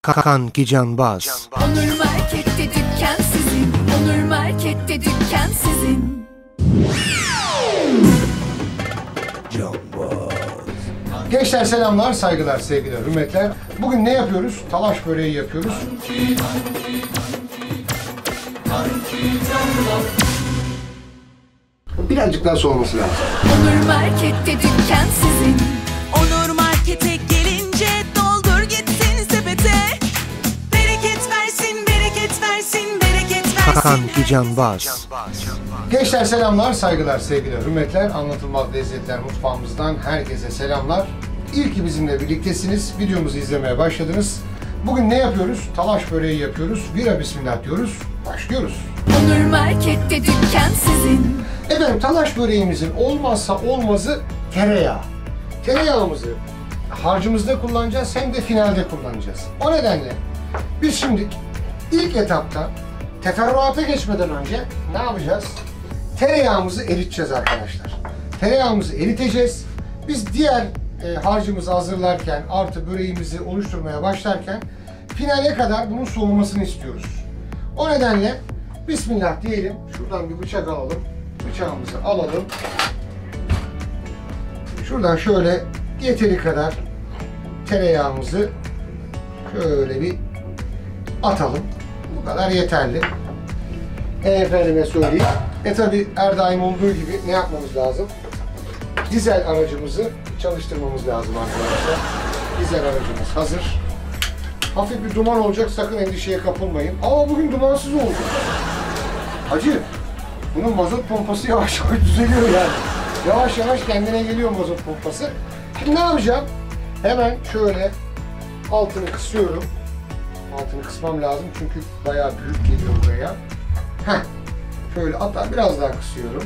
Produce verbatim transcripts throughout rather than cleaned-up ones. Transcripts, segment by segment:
Kanki Canbaz. Onur Market'te dükkan sizin. Onur Market'te dükkan sizin. Gençler selamlar, saygılar, sevgiler, hürmetler. Bugün ne yapıyoruz? Talaş böreği yapıyoruz. Birazcık daha soğuması lazım. Onur Market'te dükkan sizin. Onur Market'e gelince doldur gitsin sepete. Bereket versin, bereket versin, bereket versin. Kanki Canbaz. Gençler selamlar, saygılar, sevgiler, hürmetler. Anlatılmaz lezzetler mutfağımızdan herkese selamlar. İyi ki bizimle birliktesiniz. Videomuzu izlemeye başladınız. Bugün ne yapıyoruz? Talaş böreği yapıyoruz. Vira bismillah diyoruz. Başlıyoruz. Onur Market'te dükkan sizin. Efendim talaş böreğimizin olmazsa olmazı tereyağı. Tereyağımızı harcımızda kullanacağız hem de finalde kullanacağız. O nedenle biz şimdi ilk etapta teferruata geçmeden önce ne yapacağız? Tereyağımızı eriteceğiz arkadaşlar. Tereyağımızı eriteceğiz. Biz diğer e, harcımızı hazırlarken artı böreğimizi oluşturmaya başlarken finale kadar bunun soğumasını istiyoruz. O nedenle bismillah diyelim. Şuradan bir bıçak alalım. Bıçağımızı alalım. Şuradan şöyle yeteri kadar tereyağımızı şöyle bir atalım. Bu kadar yeterli. Efendime söyleyeyim. E tabi her daim olduğu gibi ne yapmamız lazım? Dizel aracımızı çalıştırmamız lazım arkadaşlar. Dizel aracımız hazır. Hafif bir duman olacak, sakın endişeye kapılmayın. Ama bugün dumansız oldu. Hacı, bunun mazot pompası yavaş yavaş düzeliyor yani. Yavaş yavaş kendine geliyor mazot pompası. Şimdi ne yapacağım? Hemen şöyle altını kısıyorum. Altını kısmam lazım çünkü bayağı büyük geliyor buraya. Heh. Şöyle hatta biraz daha kısıyorum.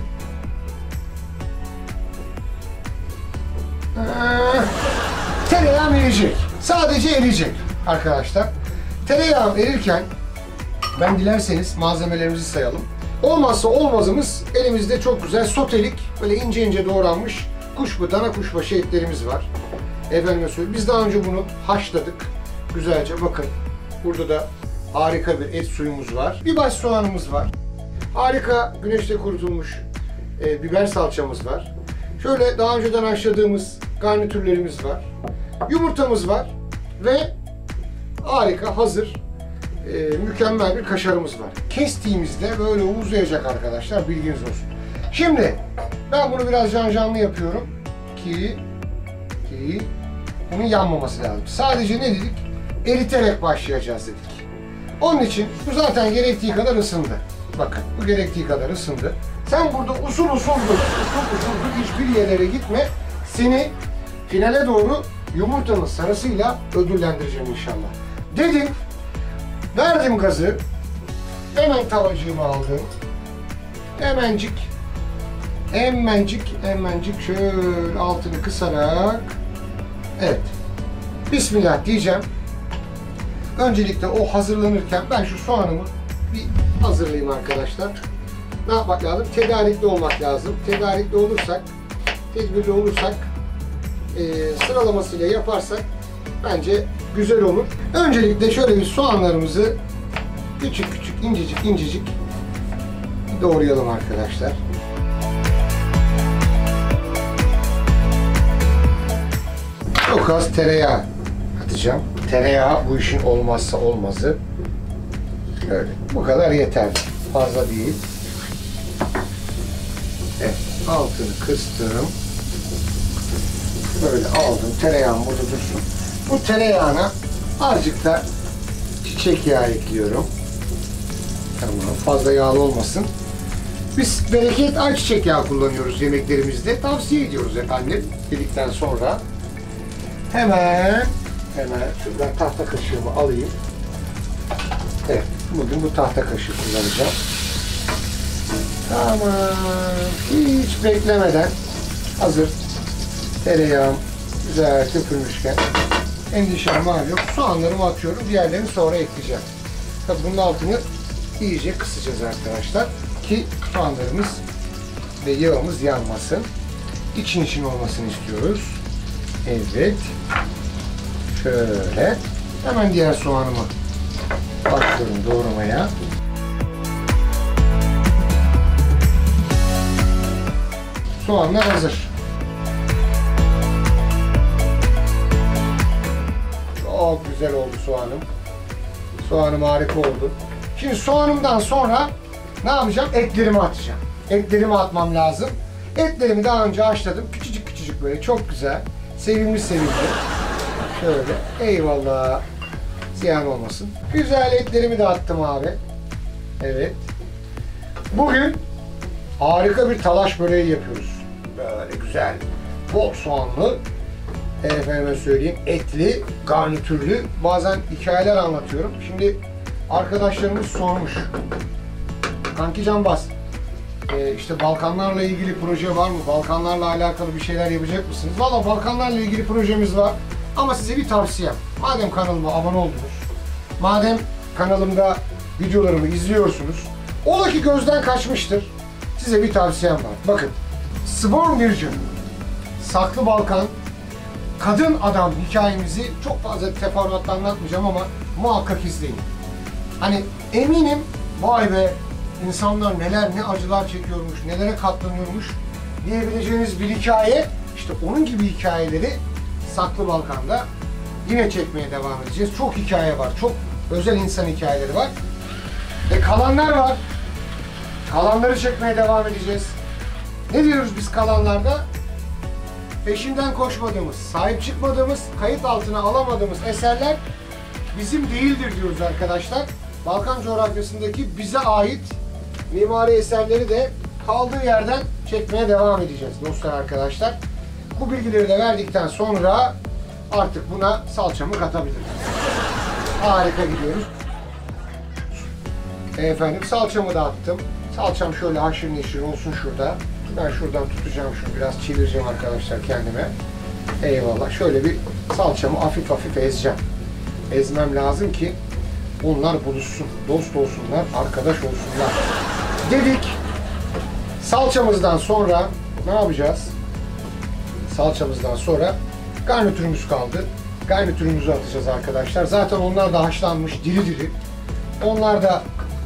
Ee, tereyağım eriyecek. Sadece eriyecek arkadaşlar. Tereyağım erirken ben dilerseniz malzemelerimizi sayalım. Olmazsa olmazımız elimizde çok güzel sotelik, böyle ince ince doğranmış kuşbaşı, dana kuşbaşı etlerimiz var. Efendime söyleyeyim, biz daha önce bunu haşladık. Güzelce bakın. Burada da harika bir et suyumuz var. Bir baş soğanımız var. Harika güneşte kurutulmuş e, biber salçamız var. Şöyle daha önceden haşladığımız garnitürlerimiz var. Yumurtamız var ve harika hazır e, mükemmel bir kaşarımız var. Kestiğimizde böyle uzayacak arkadaşlar, bilginiz olsun. Şimdi ben bunu biraz can canlı yapıyorum ki ki bunun yanmaması lazım. Sadece ne dedik? Eriterek başlayacağız dedik. Onun için bu zaten gerektiği kadar ısındı. Bakın bu gerektiği kadar ısındı. Sen burada usul usul dur, usul usul dur, hiçbir yerlere gitme. Seni finale doğru yumurtanın sarısıyla ödüllendireceğim inşallah. Dedim, verdim gazı. Hemen tavacığımı aldım. Hemencik, hemencik, hemencik şöyle altını kısarak. Evet. Bismillah diyeceğim. Öncelikle o hazırlanırken ben şu soğanımı bir hazırlayayım arkadaşlar. Ne yapmak lazım? Tedarikli olmak lazım. Tedarikli olursak, tedbirli olursak, e, sıralamasıyla yaparsak bence güzel olur. Öncelikle şöyle bir soğanlarımızı küçük küçük, incecik incecik doğrayalım arkadaşlar. Çok az tereyağı atacağım. Tereyağı bu işin olmazsa olmazı. Öyle. Bu kadar yeter. Fazla değil. Evet. Altını kıstım. Böyle aldım. Tereyağım burada dursun. Bu tereyağına azıcık da çiçek yağı ekliyorum. Tamam. Fazla yağlı olmasın. Biz bereket ayçiçek yağı kullanıyoruz yemeklerimizde. Tavsiye ediyoruz efendim. Dedikten sonra hemen hemen şuradan tahta kaşığımı alayım. Evet. Bugün bu tahta kaşığı kullanacağım. Tamam. Hiç beklemeden hazır tereyağım güzel köpürmüşken endişem var yok. Soğanlarımı atıyorum. Diğerlerini sonra ekleyeceğim. Tabii bunun altını iyice kısacağız arkadaşlar ki soğanlarımız ve yağımız yanmasın. İçin için olmasını istiyoruz. Evet. Şöyle. Hemen diğer soğanımı başlıyorum doğramaya. Soğanlar hazır. Çok güzel oldu soğanım. Soğanım harika oldu. Şimdi soğanımdan sonra ne yapacağım? Etlerimi atacağım. Etlerimi atmam lazım. Etlerimi daha önce haşladım. Küçücük küçücük böyle çok güzel. Sevimli sevimli. Şöyle. Eyvallah. Ziyan olmasın. Güzel etlerimi de attım abi. Evet. Bugün harika bir talaş böreği yapıyoruz. Böyle güzel. Bol soğanlı. Efendime söyleyeyim etli, garnitürlü. Bazen hikayeler anlatıyorum. Şimdi arkadaşlarımız sormuş. Kanki Canbaz, e, işte Balkanlarla ilgili proje var mı? Balkanlarla alakalı bir şeyler yapacak mısınız? Valla Balkanlarla ilgili projemiz var. Ama size bir tavsiyem. Madem kanalıma abone oldunuz, madem kanalımda videolarımı izliyorsunuz, ola ki gözden kaçmıştır. Size bir tavsiyem var. Bakın, Sworn Virgin, Saklı Balkan, kadın adam hikayemizi çok fazla teferruatla anlatmayacağım ama muhakkak izleyin. Hani eminim vay be insanlar neler ne acılar çekiyormuş, nelere katlanıyormuş diyebileceğiniz bir hikaye. İşte onun gibi hikayeleri Saklı Balkan'da yine çekmeye devam edeceğiz. Çok hikaye var, çok özel insan hikayeleri var. E kalanlar var. Kalanları çekmeye devam edeceğiz. Ne diyoruz biz kalanlarda? Peşinden koşmadığımız, sahip çıkmadığımız, kayıt altına alamadığımız eserler bizim değildir diyoruz arkadaşlar. Balkan coğrafyasındaki bize ait mimari eserleri de kaldığı yerden çekmeye devam edeceğiz dostlar arkadaşlar. Bu bilgileri de verdikten sonra artık buna salçamı katabilirim. Harika gidiyoruz. Efendim salçamı da attım. Salçam şöyle haşır neşir olsun şurada. Ben şuradan tutacağım şunu biraz çevireceğim arkadaşlar kendime. Eyvallah. Şöyle bir salçamı hafif hafif ezeceğim. Ezmem lazım ki onlar buluşsun, dost olsunlar, arkadaş olsunlar. Dedik. Salçamızdan sonra ne yapacağız? Salçamızdan sonra garnitürümüz kaldı. Garnitürümüzü atacağız arkadaşlar. Zaten onlar da haşlanmış diri diri. Onlar da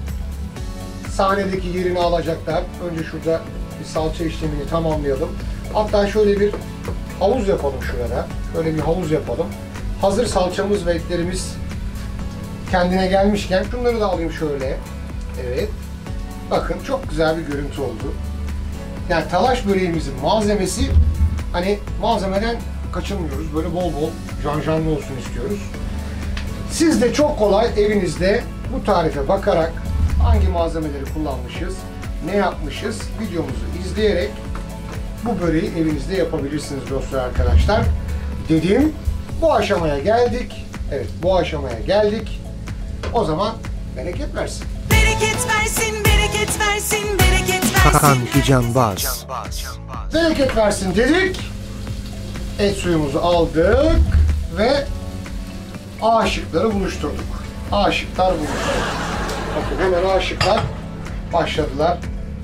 sahnedeki yerini alacaklar. Önce şurada bir salça işlemini tamamlayalım. Hatta şöyle bir havuz yapalım şurada. Şöyle bir havuz yapalım. Hazır salçamız ve etlerimiz kendine gelmişken şunları da alayım şöyle. Evet. Bakın çok güzel bir görüntü oldu. Yani talaş böreğimizin malzemesi hani malzemeden kaçınmıyoruz. Böyle bol bol janjanlı olsun istiyoruz. Siz de çok kolay evinizde bu tarife bakarak hangi malzemeleri kullanmışız, ne yapmışız videomuzu izleyerek bu böreği evinizde yapabilirsiniz dostlar arkadaşlar. Dedim bu aşamaya geldik. Evet bu aşamaya geldik. O zaman bereket versin. Bereket versin, bereket versin, bereket versin. Kanki Canbaz. Bereket versin dedik. Et suyumuzu aldık ve aşıkları buluşturduk. Aşıklar buluşturduk. Bakın hemen aşıklar başladılar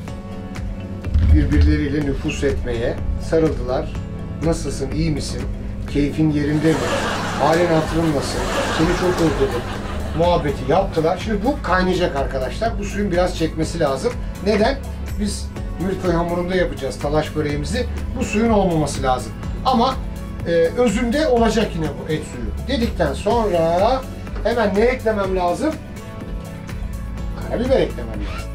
birbirleriyle nüfus etmeye, sarıldılar. Nasılsın, iyi misin? Keyfin yerinde mi? Halin hatırın nasıl? Seni çok özledim. Muhabbeti yaptılar. Şimdi bu kaynayacak arkadaşlar. Bu suyun biraz çekmesi lazım. Neden? Biz milföy hamurunda yapacağız talaş böreğimizi. Bu suyun olmaması lazım. Ama e, özünde olacak yine bu et suyu. Dedikten sonra hemen ne eklemem lazım? Karabiber eklemem lazım.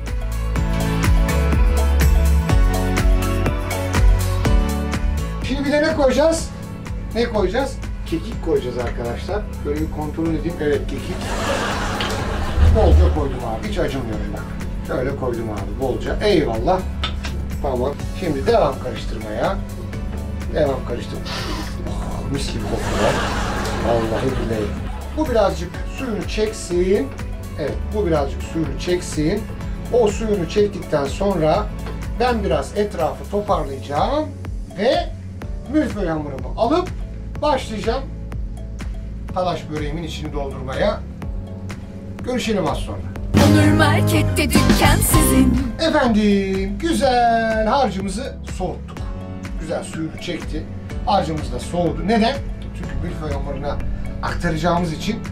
Şimdi bir de ne koyacağız? Ne koyacağız? Kekik koyacağız arkadaşlar. Böyle bir kontrol edeyim. Evet kekik. Bolca koydum abi. Hiç acımıyorum bak. Şöyle koydum abi bolca. Eyvallah. Tamam. Şimdi devam karıştırmaya. Devam karıştır. Oh, mis gibi kokuyor. Vallahi billahi. Bu birazcık suyunu çeksin. Evet bu birazcık suyunu çeksin. O suyunu çektikten sonra ben biraz etrafı toparlayacağım ve milföy hamurumu alıp başlayacağım talaş böreğimin içini doldurmaya. Görüşelim az sonra. Onur Market'te dükkan sizin. Efendim güzel harcımızı soğuttuk. Güzel suyunu çekti. Harcımız da soğudu. Neden? Çünkü milföy hamuruna aktaracağımız için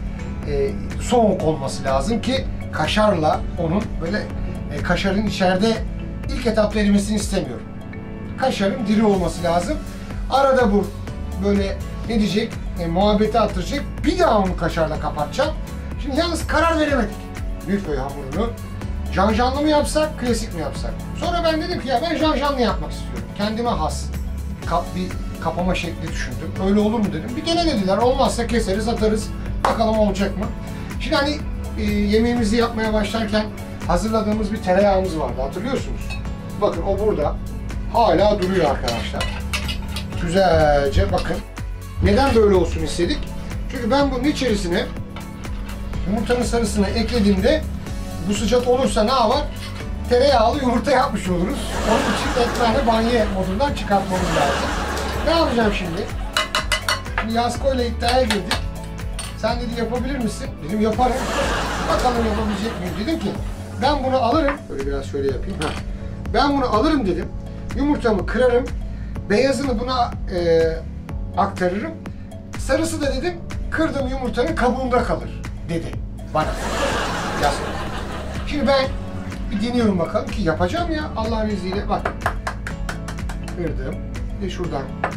e, soğuk olması lazım ki kaşarla onun böyle e, kaşarın içeride ilk etapta erimesini istemiyorum. Kaşarın diri olması lazım. Arada bu böyle ne diyecek, e, muhabbeti attıracak. Bir daha onu kaşarla kapatacağım. Şimdi yalnız karar veremedik. Milföy hamurunu janjanlı mı yapsak, klasik mi yapsak? Sonra ben dedim ki ya ben janjanlı yapmak istiyorum. Kendime has kap, bir kapama şekli düşündüm. Öyle olur mu dedim. Bir dene dediler. Olmazsa keseriz, atarız. Bakalım olacak mı? Şimdi hani e, yemeğimizi yapmaya başlarken hazırladığımız bir tereyağımız vardı. Hatırlıyorsunuz. Bakın o burada. Hala duruyor arkadaşlar. Güzelce bakın. Neden böyle olsun istedik? Çünkü ben bunun içerisine yumurtanın sarısını eklediğimde bu sıcak olursa ne var? Tereyağlı yumurta yapmış oluruz. Onun için ekmeğini banyo modundan çıkartmamız lazım. Ne yapacağım şimdi? Şimdi Yasko ile iddiaya girdik. Sen dedi yapabilir misin? Dedim yaparım. Bakalım yapabilecek miyim? Dedim ki ben bunu alırım. Böyle biraz şöyle yapayım. Heh. Ben bunu alırım dedim. Yumurtamı kırarım. Beyazını buna e, aktarırım. Sarısı da dedim kırdığım yumurtanın kabuğunda kalır dedi bana. Yasko. Şimdi ben bir deniyorum bakalım ki yapacağım ya Allah'ın izniyle. Bak. Kırdım. Bir de şuradan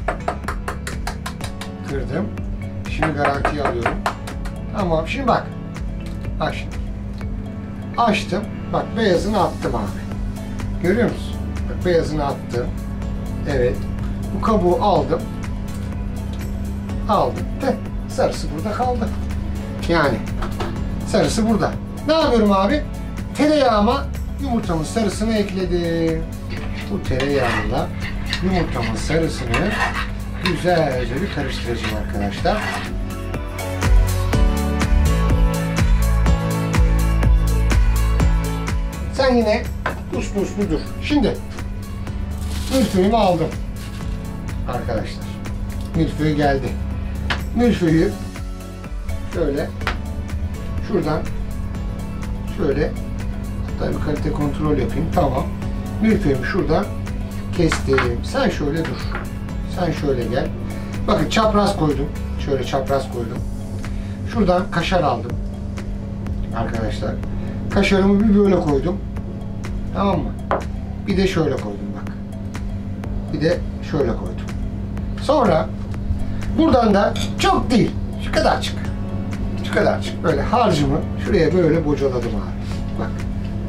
kırdım. Şimdi garantiye alıyorum. Tamam. Şimdi bak. Bak şimdi. Açtım. Bak beyazını attım abi. Görüyor musun? Bak beyazını attım. Evet. Bu kabuğu aldım. Aldım. De sarısı burada kaldı. Yani sarısı burada. Ne yapıyorum abi? Tereyağıma yumurtamın sarısını ekledim. Bu tereyağıyla yumurtamın sarısını güzelce bir karıştıracağım arkadaşlar. Sen yine uslu uslu dur. Şimdi milföyümü aldım arkadaşlar. Milföy geldi. Milföyü şöyle şuradan şöyle hatta bir kalite kontrol yapayım. Tamam. Milföyümü şuradan kestim. Sen şöyle dur. Sen şöyle gel. Bakın çapraz koydum. Şöyle çapraz koydum. Şuradan kaşar aldım. Arkadaşlar. Kaşarımı bir böyle koydum. Tamam mı? Bir de şöyle koydum bak. Bir de şöyle koydum. Sonra buradan da çok değil. Şu kadarcık. Şu kadarcık. Böyle harcımı şuraya böyle bocaladım abi. Bak.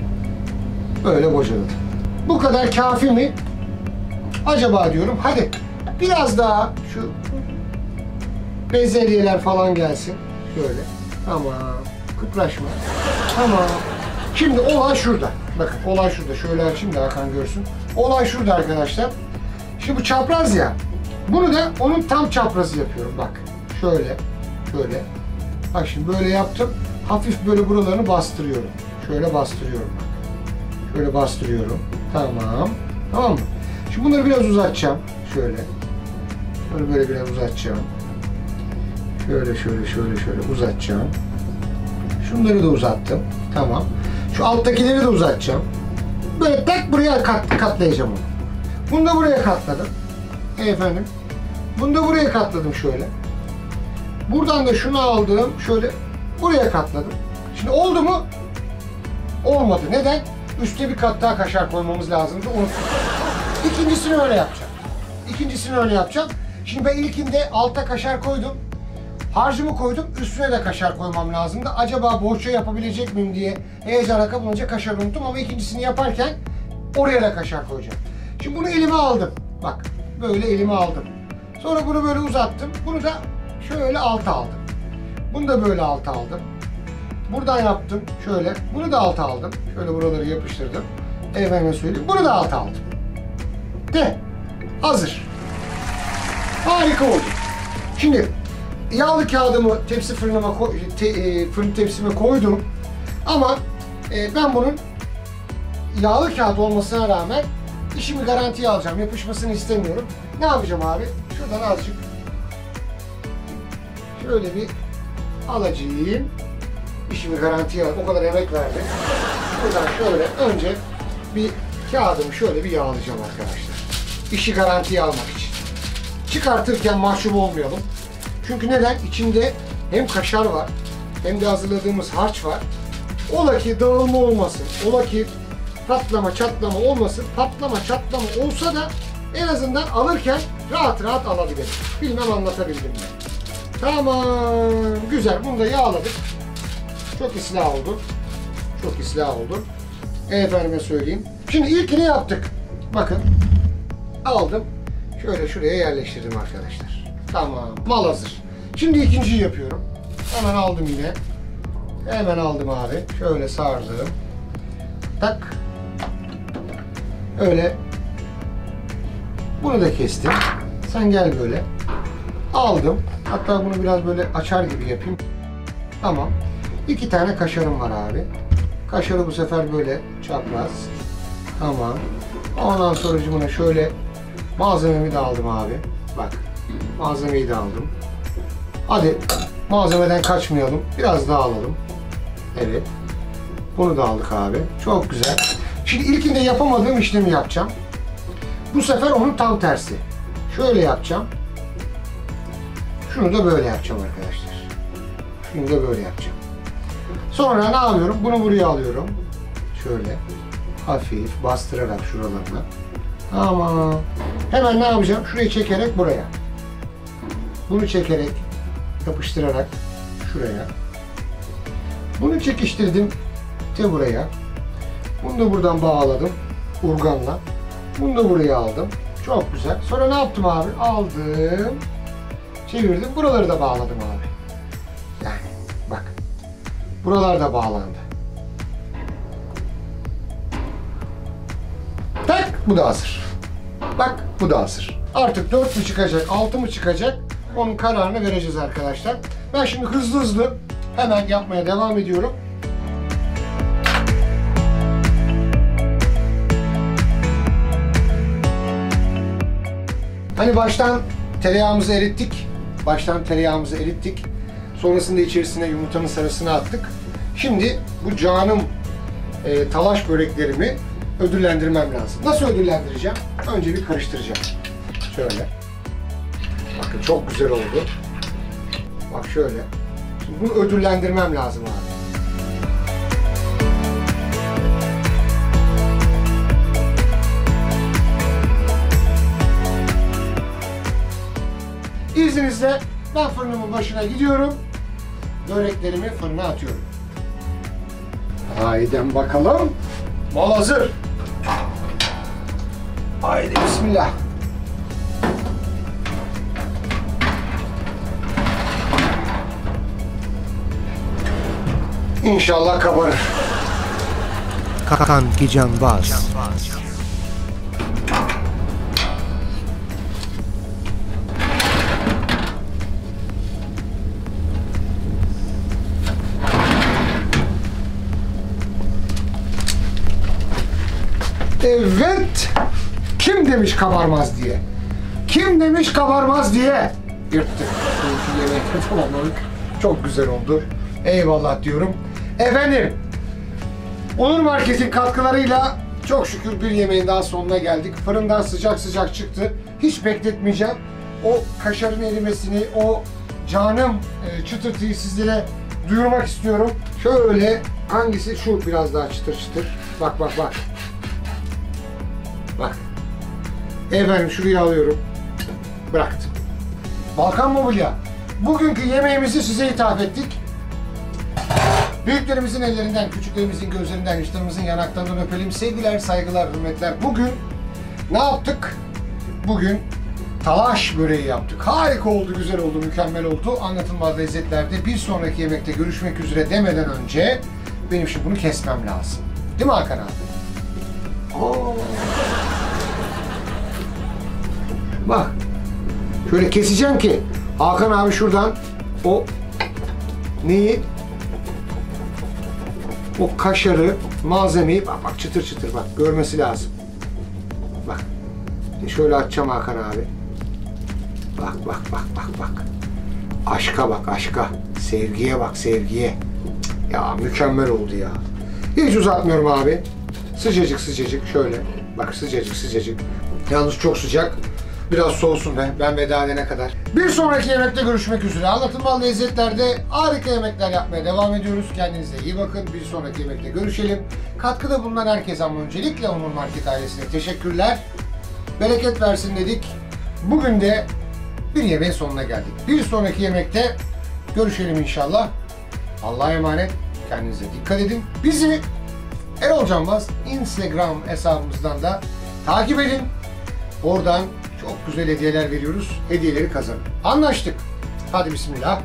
Böyle bocaladım. Bu kadar kafi mi? Acaba diyorum. Hadi biraz daha şu bezelyeler falan gelsin. Şöyle. Tamam. Kıpraşma. Tamam. Şimdi olay şurada. Bakın olay şurada. Şöyle açayım da Hakan görsün. Olay şurada arkadaşlar. Şimdi bu çapraz ya. Bunu da onun tam çaprazı yapıyorum. Bak. Şöyle. Şöyle. Bak şimdi böyle yaptım. Hafif böyle buralarını bastırıyorum. Şöyle bastırıyorum bak. Şöyle bastırıyorum. Tamam. Tamam mı? Şimdi bunları biraz uzatacağım. Şöyle. Böyle böyle biraz uzatacağım. Şöyle şöyle şöyle şöyle uzatacağım. Şunları da uzattım. Tamam. Şu alttakileri de uzatacağım. Böyle tek buraya kat, katlayacağım onu. Bunu da buraya katladım. E efendim. Bunu da buraya katladım şöyle. Buradan da şunu aldım. Şöyle buraya katladım. Şimdi oldu mu? Olmadı. Neden? Üste bir kat daha kaşar koymamız lazımdı. Unuttum. İkincisini öyle yapacağım. İkincisini öyle yapacağım. Şimdi ben ilkinde alta kaşar koydum. Harcımı koydum. Üstüne de kaşar koymam lazımdı. Acaba borça yapabilecek miyim diye heyecana kapılınca kaşar unuttum ama ikincisini yaparken oraya da kaşar koyacağım. Şimdi bunu elime aldım. Bak böyle elime aldım. Sonra bunu böyle uzattım. Bunu da şöyle alta aldım. Bunu da böyle alta aldım. Buradan yaptım. Şöyle. Bunu da alta aldım. Şöyle buraları yapıştırdım. Efendime söyleyeyim. Bunu da alta aldım. De. Hazır. Harika oldu. Şimdi yağlı kağıdımı tepsi fırınıma koy, te, e, fırın tepsime koydum. Ama e, ben bunun yağlı kağıt olmasına rağmen işimi garantiye alacağım. Yapışmasını istemiyorum. Ne yapacağım abi? Şuradan azıcık şöyle bir alacağım. İşimi garantiye al. O kadar emek verdim. Buradan şöyle önce bir kağıdımı şöyle bir yağlayacağım arkadaşlar. İşi garantiye almak için. Çıkartırken mahcup olmayalım. Çünkü neden? İçinde hem kaşar var hem de hazırladığımız harç var. Ola ki dağılma olmasın, ola ki patlama çatlama olmasın. Patlama çatlama olsa da en azından alırken rahat rahat alabilirim. Bilmem anlatabildim mi? Tamam, güzel. Bunu da yağladık. Çok ıslah oldu. Çok ıslah oldu. Efendime söyleyeyim. Şimdi ilkini yaptık. Bakın. Aldım. Şöyle şuraya yerleştirdim arkadaşlar. Tamam. Mal hazır. Şimdi ikinciyi yapıyorum. Hemen aldım yine. Hemen aldım abi. Şöyle sardım. Tak. Öyle. Bunu da kestim. Sen gel böyle. Aldım. Hatta bunu biraz böyle açar gibi yapayım. Tamam. İki tane kaşarım var abi. Kaşarı bu sefer böyle çapraz. Tamam. Ondan sonracığımına şöyle malzememi de aldım abi. Bak. Malzemeyi de aldım. Hadi malzemeden kaçmayalım. Biraz daha alalım. Evet. Bunu da aldık abi. Çok güzel. Şimdi ilkinde yapamadığım işlemi yapacağım. Bu sefer onun tam tersi. Şöyle yapacağım. Şunu da böyle yapacağım arkadaşlar. Şunu da böyle yapacağım. Sonra ne yapıyorum? Bunu buraya alıyorum. Şöyle. Hafif bastırarak şuralarına. Tamam. Hemen ne yapacağım? Şurayı çekerek buraya. Bunu çekerek, yapıştırarak şuraya. Bunu çekiştirdim de buraya. Bunu da buradan bağladım. Urganla. Bunu da buraya aldım. Çok güzel. Sonra ne yaptım abi? Aldım. Çevirdim. Buraları da bağladım abi. Yani bak. Buralar da bağlandı. Tak. Bu da hazır. Bak bu da hazır. Artık dört mü çıkacak, altı mı çıkacak? Onun kararını vereceğiz arkadaşlar. Ben şimdi hızlı hızlı hemen yapmaya devam ediyorum. Hani baştan tereyağımızı erittik. Baştan tereyağımızı erittik. Sonrasında içerisine yumurtanın sarısını attık. Şimdi bu canım e, talaş böreklerimi ödüllendirmem lazım. Nasıl ödüllendireceğim? Önce bir karıştıracağım. Şöyle. Bakın çok güzel oldu. Bak şöyle. Şimdi bunu ödüllendirmem lazım abi. İzninizle ben fırınımın başına gidiyorum. Böreklerimi fırına atıyorum. Haydi bakalım. Mal hazır. Haydi bismillah. İnşallah kabarır. Kakan Gicanbaz. Evet. Kim demiş kabarmaz diye? Kim demiş kabarmaz diye? Yırttık. Bu yemeği tamamladık. Çok güzel oldu. Eyvallah diyorum. Efendim, Onur Market'in katkılarıyla çok şükür bir yemeğin daha sonuna geldik. Fırından sıcak sıcak çıktı. Hiç bekletmeyeceğim. O kaşarın erimesini, o canım e, çıtırtıyı sizlere duyurmak istiyorum. Şöyle, hangisi? Şu biraz daha çıtır çıtır. Bak bak bak. Bak. Efendim şurayı alıyorum. Bıraktım. Balkan Mobilya. Bugünkü yemeğimizi size ithaf ettik. Büyüklerimizin ellerinden, küçüklerimizin gözlerinden, yaşlarımızın yanaklarından öpelim. Sevgiler, saygılar, hürmetler. Bugün ne yaptık? Bugün talaş böreği yaptık. Harika oldu, güzel oldu, mükemmel oldu. Anlatılmaz lezzetlerde bir sonraki yemekte görüşmek üzere demeden önce benim şimdi bunu kesmem lazım. Değil mi Hakan abi? Oo. Bak. Şöyle keseceğim ki Hakan abi şuradan o neyi? O kaşarı, malzemeyi bak bak çıtır çıtır bak görmesi lazım. Bak. Şöyle açacağım Hakan abi. Bak bak bak bak bak. Aşka bak aşka. Sevgiye bak sevgiye. Ya mükemmel oldu ya. Hiç uzatmıyorum abi. Sıcacık sıcacık şöyle. Bak sıcacık sıcacık. Yalnız çok sıcak. Biraz soğusun be, ben veda edene kadar. Bir sonraki yemekte görüşmek üzere. Anlatılmaz lezzetlerde harika yemekler yapmaya devam ediyoruz. Kendinize iyi bakın. Bir sonraki yemekte görüşelim. Katkıda bulunan herkese ama öncelikle Onur Market ailesine teşekkürler. Bereket versin dedik. Bugün de bir yemeğin sonuna geldik. Bir sonraki yemekte görüşelim inşallah. Allah'a emanet. Kendinize dikkat edin. Bizi Erol Canbaz Instagram hesabımızdan da takip edin. Oradan çok güzel hediyeler veriyoruz. Hediyeleri kazanın. Anlaştık. Hadi bismillah.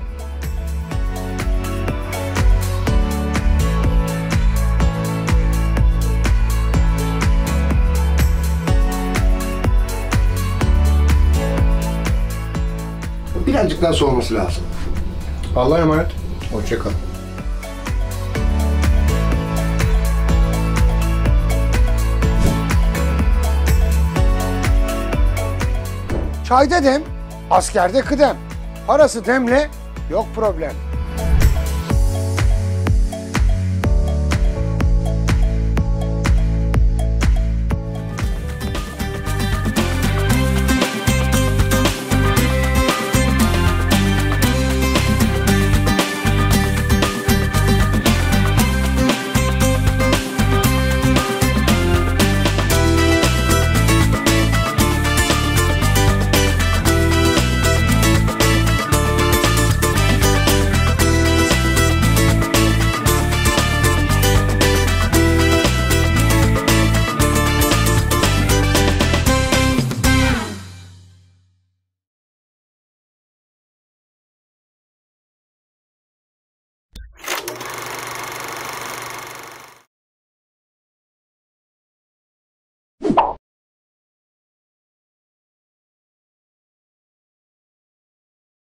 Birazcık daha soğuması lazım. Allah'a emanet. Hoşça kalın. Çayda dem, askerde kıdem. Parası demle, yok problem.